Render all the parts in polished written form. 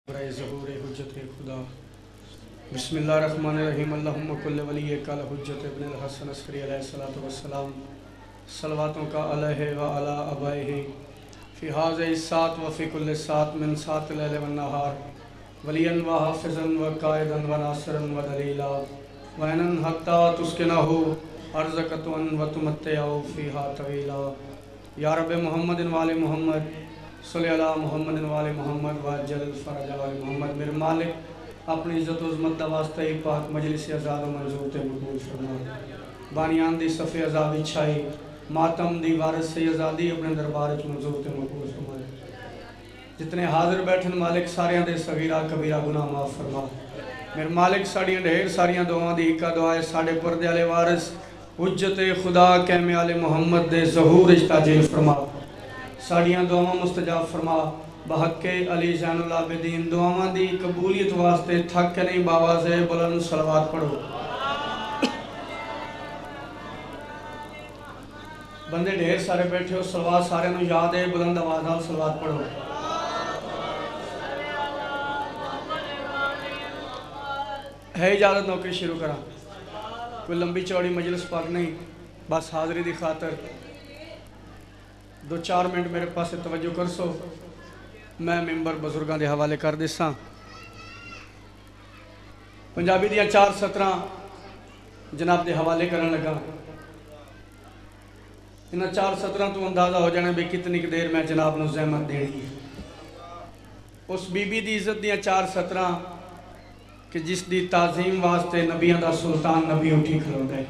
برائے ظہور حجت خدا بسم اللہ الرحمن الرحیم اللہم کل ولی کل حجت ابن الحسن عسکری علیہ السلام صلواتوں کا علیہ وعلا ابائہ فی حاضر الساعت وفی کل ساعت من ساعت لیل والنہار ولیا و حافظا و قائدا و ناصرا و دلیلا وینن حتی تسکنہو ارزقتون و تمتعو فیہا طویلا یا رب محمد وآل محمد صلی اللہ محمد وآل محمد وعجل الفرج وآل محمد میرے مالک اپنی عزت و عظمت دا واسطہ ہی پاک مجلس ازاد و منظور تے مقبول فرما بانیان دی صفِ عذاب اچھائی ماتم دی وارث سے ازادی اپنے دربار وچ منظور تے مقبول فرما جتنے حاضر بیٹھن مالک ساریاں دے صغیرہ کبیرہ گناہ معاف فرما میرے مالک ساڑیاں ڈھیر ساریاں دعاں دی ایکا دعائے ساڑے پردے والے وارث حجت خدا کہم آل محمد دے ظہور اجتاجیل فرما ساڑیاں دعاں مستجاب فرما بحق علی زین العابدین دعاں دی قبولیت واسطے تھک کے نہیں باواز بلند صلوات پڑھو بندے ڈھیر سارے بیٹھے ہو صلوات سارے نو یاد ہے بلند آوازال صلوات پڑھو ہے اجازت نوکری شروع کرا کوئی لمبی چوڑی مجلس پاک نہیں بس حاضری دی خاطر 2-4 منٹ میرے پاس توجہ کر سو میں ممبر بزرگاں دے حوالے کر دیساں پنجابی دیاں 4-17 جناب دے حوالے کرن لگا انہاں 4-17 تو اندازہ ہو جانے بے کتنی دیر میں جناب نو زحمت دینی اس بی بی دی عزت دیاں 4-17 کہ جس دی تعظیم واسطے نبیان دا سلطان نبی اٹھی کھلو گئے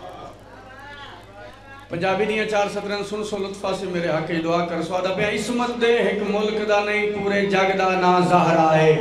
پنجابی دیاں 4-17 سن سو لطفہ سے میرے حق دعا کر سو آدھا پہ عصمت دے ایک ملک دا نہیں پورے جگ دا نا ظاہر آئے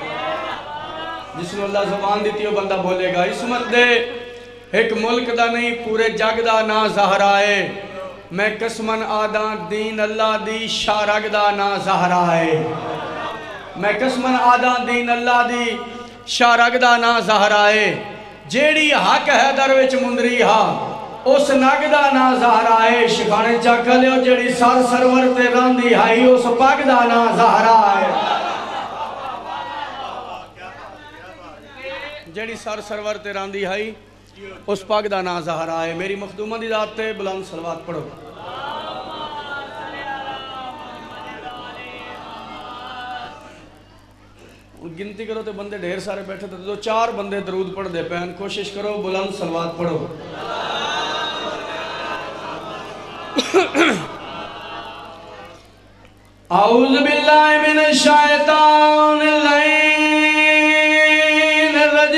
جس نے اللہ زبان دیتی ہو بندہ بولے گا عصمت دے ایک ملک دا نہیں پورے جگ دا نا ظاہر آئے میں قسمن آدھا دین اللہ دی شارگ دا نا ظاہر آئے میں قسمن آدھا دین اللہ دی شارگ دا نا ظاہر آئے جیڑی حق ہے دروچ مندری ہا اس نگ دا نا ظاہر آئے شکانے چاکہ لے جیڑی سار سرور تے راندی ہائی اس پاک دا نا ظاہر آئے جیڑی سار سرور تے راندی ہائی اس پاک دا نا ظاہر آئے میری مخدومہ دی ذات تے بلند صلوات پڑھو گنتی کرو تو بندے ڈھیر سارے بیٹھے تھے 2-4 بندے درود پڑھ دے پہن کوشش کرو بلند صلوات پڑھو اعوذ باللہ من الشیطان اللعین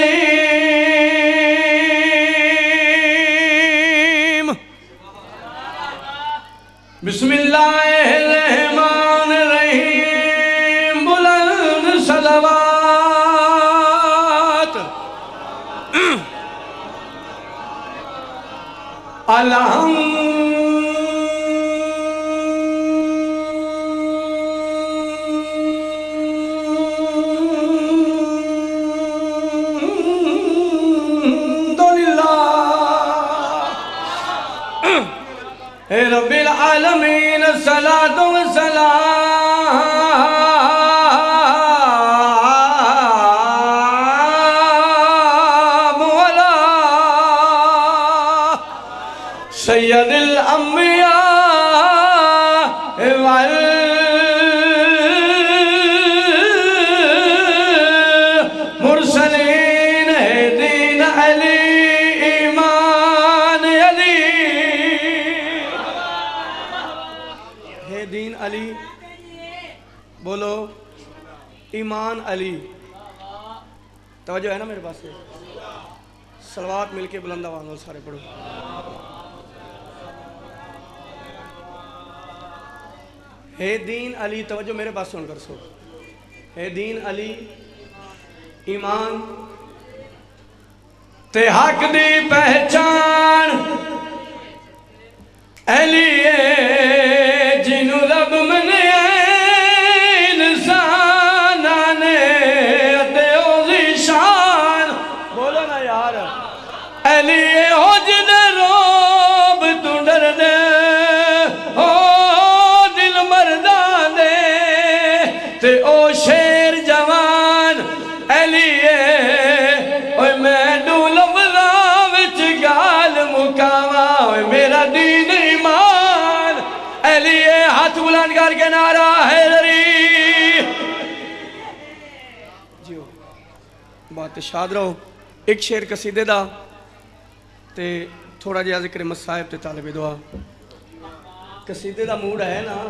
الرجیم بسم اللہ الرحمن الرحیم بلند صلوات الحمد رب العالمین صلاة و سلام علی سید الانبیاء والمرسلین دین علی دین علی بولو ایمان علی توجہ ہے نا میرے پاس سے صلوات مل کے بلند آواز میں سارے پڑھو ہے دین علی توجہ میرے پاس سن کر سو ہے دین علی ایمان تے حق دی پہچان علی جنو رب منے انسان آنے اتیو زیشان بولو نا یار علی ہو جن روب تو ڈر دے ہو دل مردان دے تے او شیر جوان بات شاد رہو. ایک شعر قصیدے دا تے تھوڑا جہا ذکر مصائب تے طالب دعا. قصیدے دا موڈ ہے نا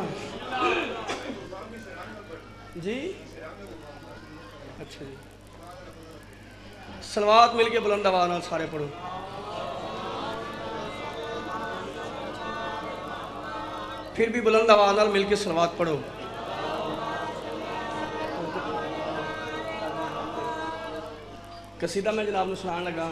جی؟ اچھا جی. صلوات مل کے بلند آواز نال سارے پڑھو. پھر بھی بلند آواز نال مل کے صلوات پڑھو. قصیدہ میں جناب نے سنان لگا،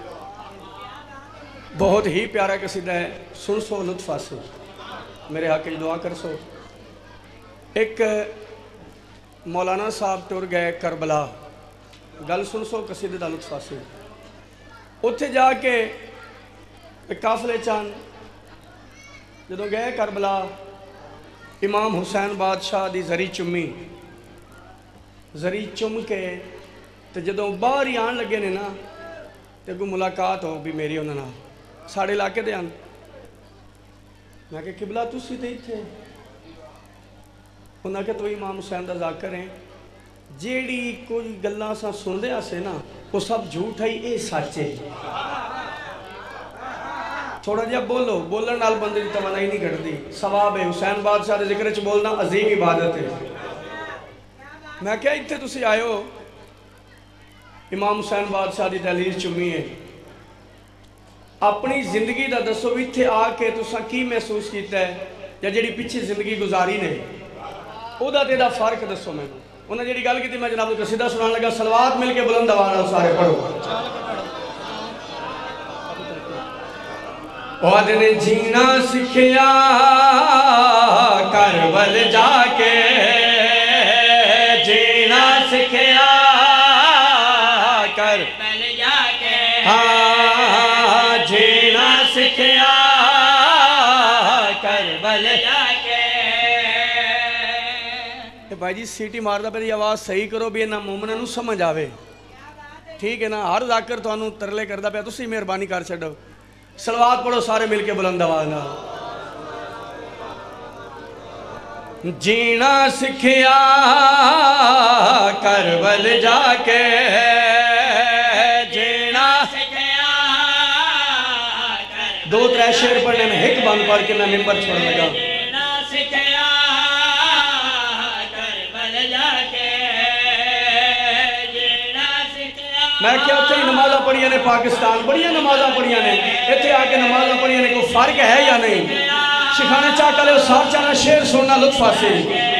بہت ہی پیارا قصیدہ ہے. سن سو لطف آسو، میرے حق کی دعا کر سو. ایک مولانا صاحب ٹر گئے کربلا، گل سن سو قصیدے دا لطف آسو. اتھے جا کے قافلے چاند جدو گئے کربلا، امام حسین بادشاہ دی زری چمی، زری چم کے تے جدو باہر ہی آن لگے نے نا تے کوئی ملاقات ہو بھی میری انہوں نے ساڑھے علاقے دے آن. میں کہ قبلہ تسی تے تھے؟ انہوں نے کہ تو امام حسین دا ذاکر ہیں، جیڑی کوئی گلہ سا سن دے آسے نا وہ سب جھوٹ ہے، اے سچے. تھوڑا جہا بولو، بولن نال بندے دی توانائی نہیں گھٹ دی. ثواب ہے، حسین بادشاہ دے ذکر چ بولنا عظیم عبادت ہے. میں کہا اتھے تسی آئے ہو، امام حسین بادشاہ دی دہلیز چمی ہے، اپنی زندگی دا دسو اتھے آ کے تساں کی محسوس کیتا ہے یا جڑی پیچھے زندگی گزاری نے او دا تے دا فرق دسو میں. انہوں نے جڑی گل کی تھی میں جناب کو قصیدہ سنان لگا. صلوات مل کے بلند آواز نال سارے پڑھو. عہد نے جینا سکھیا کربل جا کے، جینا سکھیا کربل جا کے، ہاں جینا سکھیا کربل جا کے. بھائی جی سیٹی ماردہ پہ دی آواز صحیح کرو بھی انہاں مومنہ نو سمجھ آوے، ٹھیک ہے نا؟ ہر ذاکر تو انہوں ترلے کردہ پہ تسی مہربانی کر چھڑو. صلوات پڑھو سارے مل کے بلند آواز نال. جینا سکھیا کربل جا کے، جینا سکھیا. دو ترے شعر پڑھنے میں ایک بند پڑھ کے میں ممبر چھوڑ لگا. جینا سکھیا کربل جا کے، میں کیا اتھے ہی نمازہ پڑھیاں نے پاکستان بڑیاں نمازہ پڑھیاں نے اتھے آکے نمازہ پڑھیاں نے کوئی فرق ہے یا نہیں؟ شکھانے چاکہ لے سار چانا شیر سننا لطف آسے.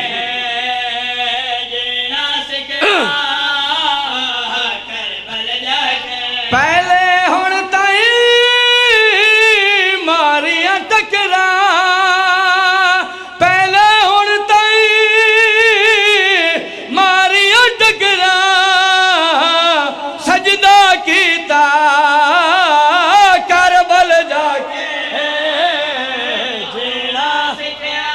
پہلے ہون تائیں ماریاں ٹکرا، پہلے ہون تائیں ماریاں ٹکرا، سجدہ کیتا کربل جا کے، جینا سکھیا.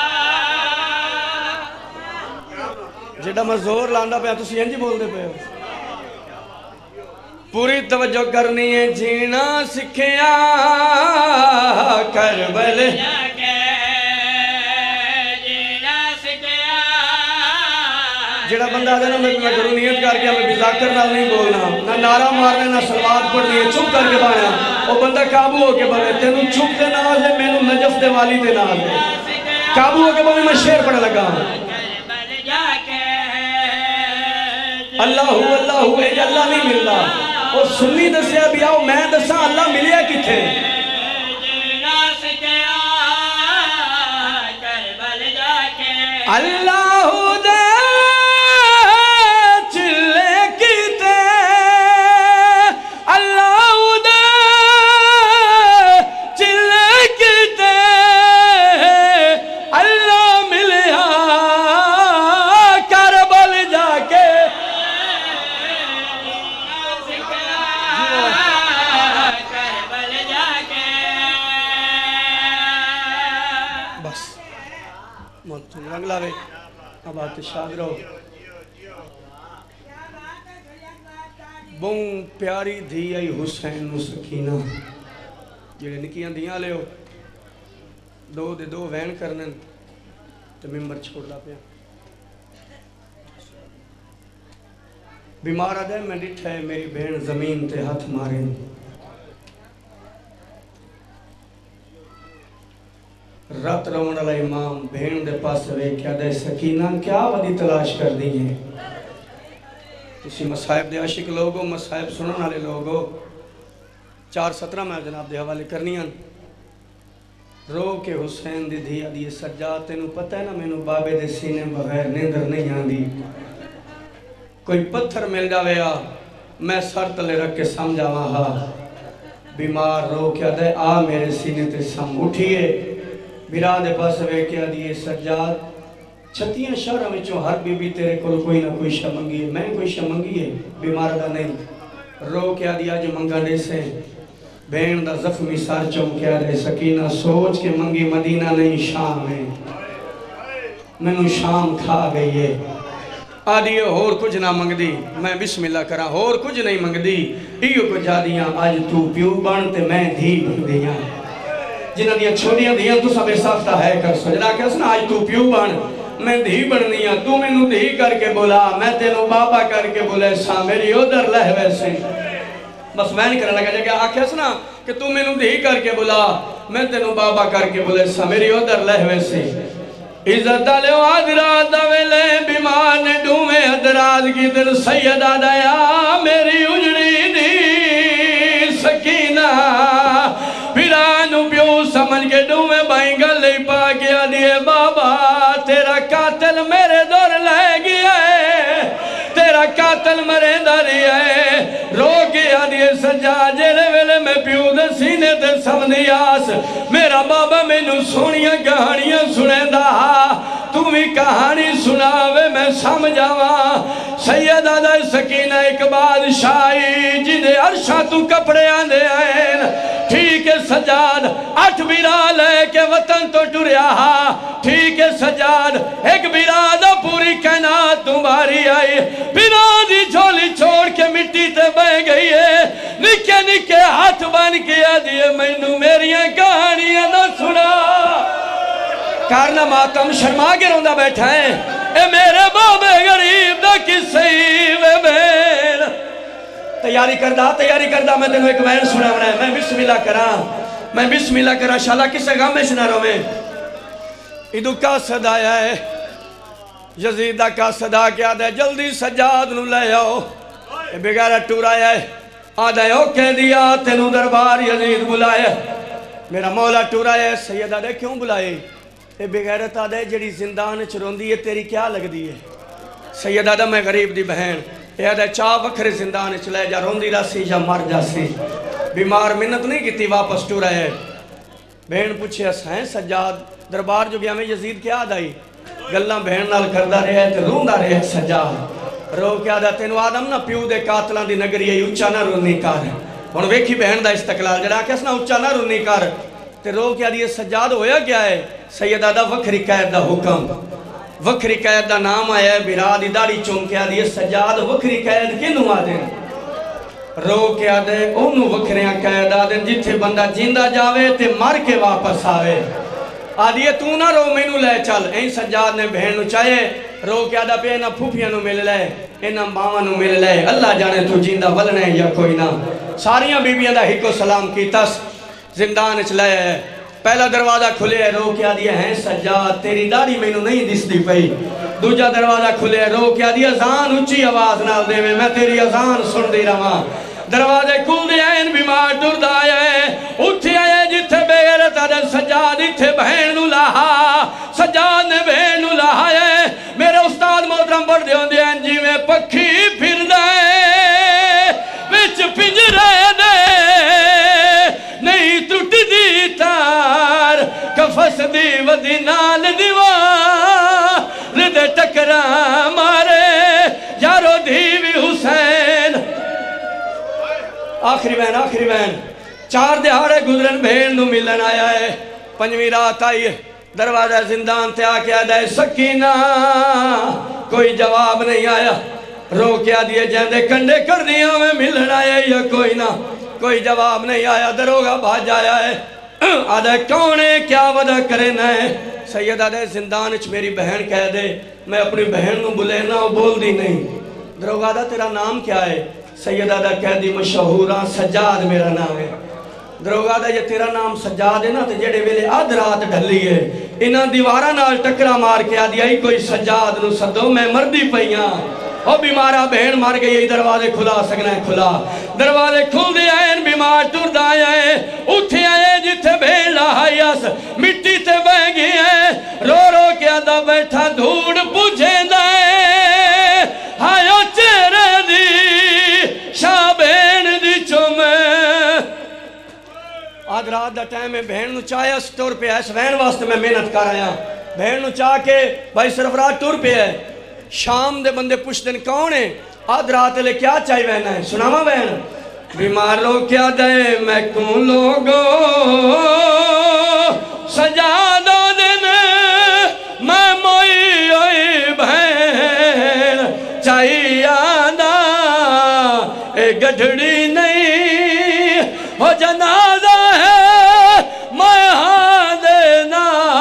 جیڑا میں زور لاندا پہ تسی انجی بول دے پہ ہو. پوری توجہ کرنی ہے. جینا سکھیا کربل جا کے، جینا سکھیا. جیڑا بندہ آدھے نا میں کروں نیت کر کے ہمیں بذاکر نہ نہیں بولنا، نہ نعرہ مارنے نہ صلوات پڑھنی ہے، چپ کر کے بانا. وہ بندہ قابو ہو کے بولے تینوں چپ دے ناز ہے، میں نو نجف دے والی دے ناز ہے. قابو ہو کے بولے میں شعر پڑھنے لگا. اللہ ہو اللہ ہو اے اللہ نہیں ملتا. اور سنی دسیا بھی آؤ میں دسا اللہ ملیا کتھے. اللہ دے چلے کیتے، اللہ دے چلے کیتے، اللہ ملیا کربل جا کے. بس موت رنگ لاوے اب آتے شاد رہو. بہن پیاری دھی آئی حسین و سکینہ، جڑے نکیاں دیاں لے ہو دو دے دو وین کرنن تو ممبر چھوڑ لا پیا. بیمار آدھے میں ڈٹھا ہے میری بہن زمین تے ہاتھ ماریں رات رومن علیہ امام بہن دے پاس وے کیا دے سکینہ کیا ودی تلاش کر دی ہیں اسی مصائب دے عاشق لوگوں مصائب سنن والے لوگوں 4:17 میں جناب دے حوالے کرنی ہیں رو کے حسین دی دھی آدھی سجاد تینوں پتہ ہے نا مینوں بابے دے سینے بغیر نیندر نہیں آندی کوئی پتھر مل جاوے میں سر تلے رکھ کے سمجھا وہاں بیمار رو کیا دے آ میرے سینے تے سم اٹھئے بیرا دے پاس وے کیا دیئے سجاد چھتیاں شہرہ میں چوں ہر بی بی تیرے کل کوئی نہ کوئی شاہ منگی ہے میں کوئی شاہ منگی ہے بیمار دا نہیں رو کیا دیا جو منگا دے سے بین دا زخمی سار چون کیا دے سکینہ سوچ کے منگی مدینہ نہیں شام ہے میں شام کھا گئی ہے آدھی اور کچھ نہ منگ دی میں بسم اللہ کرا اور کچھ نہیں منگ دی ایو کو جا دیاں آج تو پیو بانتے میں دھی بن دیاں جنہ دیا چھوڑیاں دیاں تو سب ساختہ ہے کر سجنا کہسنا آج تو پیو بان میں دھی بڑھنیاں تو میں نو دھی کر کے بولا میں تینو بابا کر کے بولے سا میری ادھر لہ ویسے بس میں نہیں کرنے لگا جا آکھے سنا کہ تو میں نو دھی کر کے بولا میں تینو بابا کر کے بولے سا میری ادھر لہ ویسے عزت علیہ آدرات دویلے بیمار نے ڈومے ادرات کی دل سیدہ دیا میری اجڑی دی سکینہ پیرانو پیو سمجھ کے ڈومے بائیں گلے پا گیا دیئے بابا تیرا قاتل میرے دور لے گیا ہے تیرا قاتل مرے داری ہے رو گیا دیئے سجا جیلے ویلے میں پیو دے سینے دے سمدیاس میرا بابا میں نو سونیاں کہانیاں سنے دا تو بھی کہانی سناوے میں سمجھاواں سیدہ دا سکینہ ایک بادشاہی جنہیں عرشہ تو کپڑے آندے آئین ٹھیک ہے سجاد 8 بیرا لے کے وطن تو ٹریا ٹھیک ہے سجاد ایک بیرا دا پوری کائنات تمہاری آئی بیرا دی جھولی چھوڑ کے مٹی تے بہ گئی ہے نکے نکے ہاتھ بن کیا دیئے میں نو میریاں کہانیاں نہ سنا کارنا ماتم شرما کے روندہ بیٹھا ہے اے میرے بابے غریب دا کسی وے بین تیاری کردہ میں تینوں ایک وین سنا ہونا ہے میں بسم اللہ کرا شاءاللہ کسے غم میں سنا رو میں ادو کا صدا ہے یزیدہ کا صدا کیا دے جلدی سجاد نو لے آؤ بغیر ٹورا ہے آدھے او کہہ دیا تینوں دربار یزید بلائے میرا مولا ٹورا ہے سیدہ دے کیوں بلائے اے بغیرت آدھے جڑی زندان چرون دی ہے تیری کیا لگ دی ہے سیدہ دا میں غریب دی بہن اے آدھے چاہ وکھر زندان چلے جا رون دی راسی جا مر جا سی بیمار منت نہیں کیتی واپس ٹورا ہے بہن پوچھے اسائیں سجاد دربار جو گیا میں یزید کیا آدھائی گلہ بہن نال کردہ رہے تے روندہ رہے سجاد رو کیا دا تینو آدم نا پیو دے قاتلان دی نگری ہے اچھا نہ رونی کار ہون ویکھی بہن دا استقلال جڑا کس نا اچھا نہ رونی کار تے رو کیا دیئے سجاد ہویا کیا ہے سیدہ دا وکھری قید دا حکم وکھری قید دا نام آیا ہے بیرا دی داڑی چون کیا دیئے سجاد وکھری قید کنو آدیں رو کیا دے انہوں وکھریاں قید آدیں جتھے بندہ جیندہ جاوے تے مر کے واپس آوے آدھیے تو نہ رو میں نو لے چل این سجاد نے بہن نو چاہے رو کیا دا پہ اینا پھوپیاں نو مل لے اینا ماما نو مل لے اللہ جانے تو جیندہ ولنے یا کوئی نہ ساریاں بیبیاں دا ہکو سلام کی تس زندان چلے پہلا دروازہ کھلے رو کیا دیا ہیں سجاد تیری داڑی میں نو نہیں دس دی پئی دوجہ دروازہ کھلے رو کیا دیا ازان اچھی آواز نہ دے میں تیری ازان سن دی رہا دروازے کھل دیا ان بیمار ٹر دائے اٹھے آئے جتھے بغیرت آدھے سجاد اتھے بہن نو لاہا سجاد نے بہن نو لاہا ہے میرے استاد محترم پڑھ دیوں دیا جی میں پکھی پھر دائے بچ پنجرے دے نہیں ٹوٹ دی تار کفس دی ودی نال دیوار ردے ٹکرا مارے یارو دیوی حسین آخری بہن 4 دہاڑے گزرن بہن نو ملن آیا ہے 5ویں رات آئی ہے دروازہ زندان تے آکے آدھے سکینہ کوئی جواب نہیں آیا رو کیا دیئے جہندے کنڈے کر دیا میں ملن آیا یا کوئی نہ کوئی جواب نہیں آیا دروگا بھاج آیا ہے آدھے کونے کیا وعدہ کرے نہ ہے سید آدھے زندان اچھ میری بہن کہہ دے میں اپنی بہن نو بلے نہ بول دی نہیں دروگادہ تیرا نام کیا ہے؟ سیدہ دا کہہ دی مشہورہ سجاد میرا نام ہے۔ دروگادہ یہ تیرا نام سجاد ہے نا تو جڑے ویلے آدھ رات ڈھلی ہے انہاں دیوارہ نال ٹکرا مار کے آدھی آئی کوئی سجاد نو صدو میں مردی پئیاں او بیمارہ بہن مار گئی یہ دروازے کھلا سکنا ہے کھلا دروازے کھل دے آئے بیمار ٹور دا آئے اٹھے آئے جتھے بہن لاہائی اس مٹی تے بہ گئی ہے رو رو کے آدھا بیٹھا دھوڑ پوچھے دائے ہائیو چہرے دی شاہ بہن دی چومے آدھ رات دا ٹائم ہے بہن نو چاہے اس ٹور پہ ہے اس وین واسطے میں محنت کر آیا بہن نو چاہ کے بھائی سرفراز ٹور پہ ہے شام دے بندے پوچھتے کون ہے آدھ رات لے کیا چاہی بہن ہے سناما بہن بیماروں کیا دے میں کون لوگوں سجا دو دن میں موئی ہوئی بہن چاہی آدھا اے گڑھڑی نہیں ہو جنازہ ہے میں ہاں دینا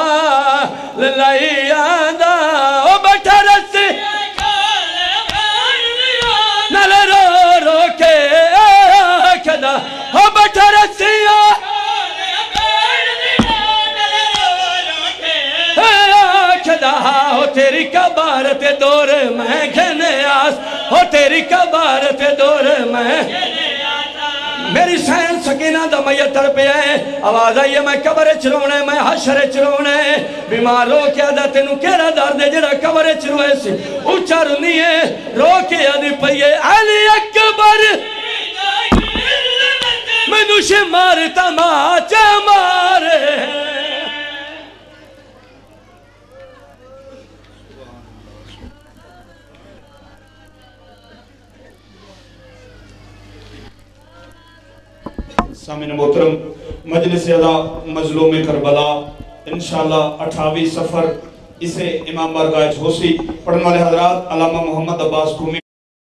للائی آدھا او بیٹھا رسی نلے رو رو کے کھدا او بیٹھا رسی کھدا ہو تیری کبارت دور میں گھنے آس ہو تیری کبارت دور میں میری سین سکینہ دا میت تڑپے ہے آواز آئیے میں قبر چرونے میں حشر چرونے بیمار رو کے آدھا تینوں کیڑا درد ہے جڑا قبر چروے سی اچھا رنی ہے رو کے آدھی پئیے علی اکبر میں نوشے مارتا ماچا مارے سامعین محترم مجلس اعلیٰ مظلوم کربلا انشاءاللہ 28 سفر اسے امام بارگاہ ہوسی پڑھنے والے حضرات علامہ محمد عباس کومی